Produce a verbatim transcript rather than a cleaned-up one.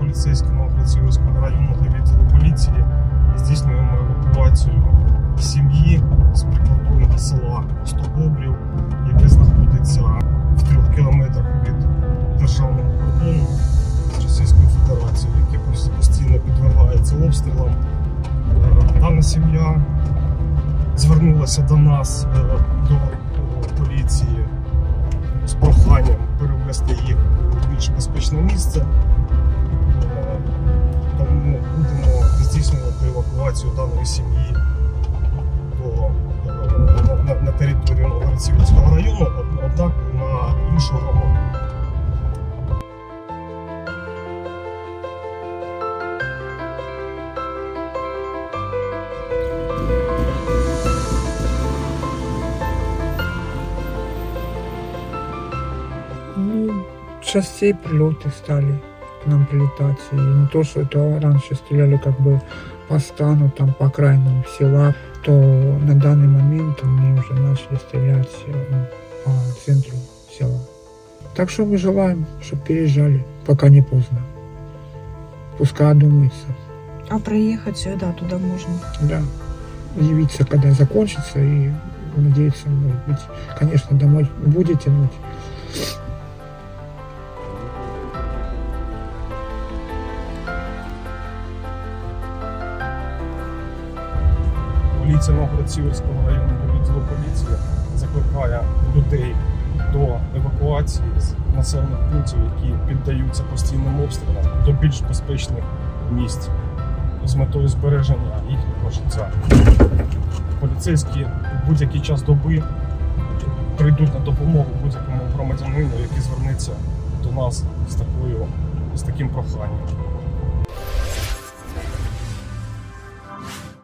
поліцейські Новоград-Сіверського районного відділу поліції здійснюємо евакуацію сім'ї з прикордонного села Стобобрів, яке знаходиться в трьох кілометрах від державного кордону з Російською Федерацією, яке постійно підвергається обстрілам. Дана сім'я звернулася до нас, до поліції, з проханням перевезти їх в більш безпечне місце. Тому будемо здійснювати евакуацію даної сім'ї до, на, на територію Новоград-Сіверського району, однак на іншу громаду. Ну, частей прилеты стали к нам прилетать. И не то, что это раньше стреляли как бы по стану, там по окраинам села, то на данный момент они уже начали стрелять по центру села. Так что мы желаем, чтобы переезжали, пока не поздно. Пускай одумается. А проехать сюда, туда можно? Да. Явиться, когда закончится, и надеяться, может быть, конечно, домой будет тянуть. Поліція Новоград-Сіверського районного відділу поліції закликає людей до евакуації з населених пунктів, які піддаються постійним обстрілам, до більш безпечних місць з метою збереження їхнього життя. Поліцейські в будь-який час доби прийдуть на допомогу будь-якому громадянину, який звернеться до нас з такою, з таким проханням.